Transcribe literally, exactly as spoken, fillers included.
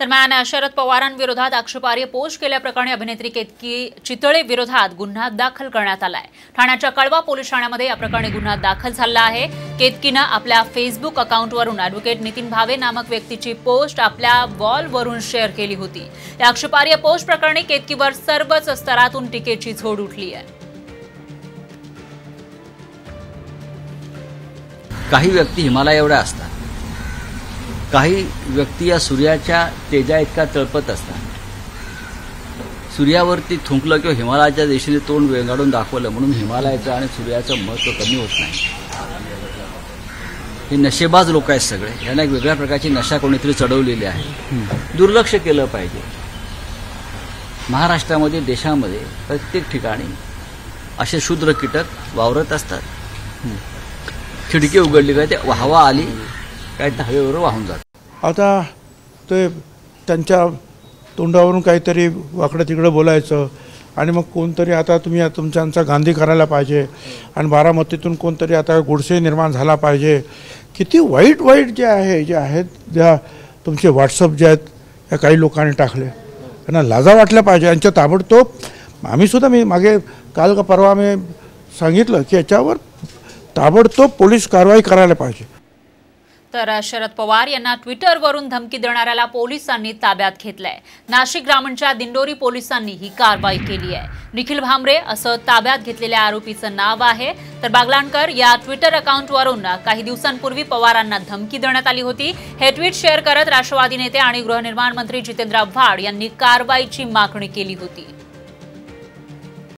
दरम्यान शरद पवारांविरोधात आक्षेपार्ह पोस्ट केल्याप्रकरणी अभिनेत्री केतकी चितळे विरोधात गुन्हा दाखल करण्यात आलाय। ठाण्याच्या कळवा पोलीस ठाण्यामध्ये या प्रकरणी गुन्हा दाखल झाला आहे। केतकीनं आपल्या फेसबुक अकाउंटवरून ॲडव्होकेट नितीन भावे नामक व्यक्तीची पोस्ट आपल्या वॉलवरून शेअर केली होती। या आक्षेपार्ह पोस्ट प्रकरणी केतकीवर सर्वच स्तरातून टीकेची झोड उठली आहे। काही व्यक्ती हिमालय एवढ्या असतात, काही व्यक्ती या सूर्याच्या तेजा इतका तळपत असतात। सूर्यावरती थुंकलं किंवा हिमालयाच्या दिशेने तोंड वेंगाडून दाखवलं म्हणून हिमालयाचं आणि सूर्याचं महत्त्व कमी होत नाही। हे नशेबाज लोक आहेत सगळे, यांना एक वेगळ्या प्रकारची नशा कोणीतरी चढवलेली आहे। दुर्लक्ष केलं पाहिजे। महाराष्ट्रामध्ये देशामध्ये प्रत्येक ठिकाणी असे शूद्र कीटक वावरत असतात। खिडकी उघडली काय ते हवा आली काय हवेवर वाहून जात। आता ते त्यांच्या तोंडावरून काहीतरी वाकडं तिकडं बोलायचं आणि मग कोणतरी आता तुम्ही तुमच्यांचा गांधी करायला पाहिजे आणि बारामतीतून कोणतरी आता गुडसे निर्माण झाला पाहिजे। किती वाईट वाईट जे आहे जे आहेत ज्या तुमचे व्हॉट्सअप जे आहेत या काही लोकांनी टाकले, त्यांना लाजा वाटल्या पाहिजे। यांच्या ताबडतोब आम्हीसुद्धा मी मागे काल का परवा मी सांगितलं की याच्यावर ताबडतोब पोलीस कारवाई करायला पाहिजे। तर शरद पवार यांना ट्विटरवरून धमकी देणाऱ्याला पोलिसांनी ताब्यात घेतलंय। नाशिक ग्रामीणच्या दिंडोरी पोलिसांनी ही कारवाई केली आहे। निखिल भामरे असं ताब्यात घेतलेल्या आरोपीचं नाव आहे। तर बागलाणकर या ट्विटर अकाउंटवरून काही दिवसांपूर्वी पवारांना धमकी देण्यात आली होती। हे ट्विट शेअर करत राष्ट्रवादी नेते आणि गृहनिर्माण मंत्री जितेंद्र आव्हाड यांनी कारवाईची मागणी केली होती।